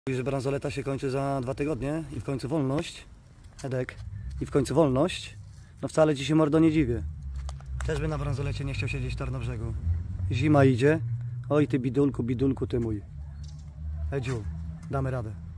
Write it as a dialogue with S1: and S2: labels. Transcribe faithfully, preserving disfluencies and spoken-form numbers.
S1: Mówi, że bransoleta się kończy za dwa tygodnie i w końcu wolność. Edek. I w końcu wolność. No wcale ci się, mordo, nie dziwię. Też by na bransolecie nie chciał siedzieć w Tarnobrzegu. Zima idzie. Oj ty bidulku, bidulku ty mój. Edziu, damy radę.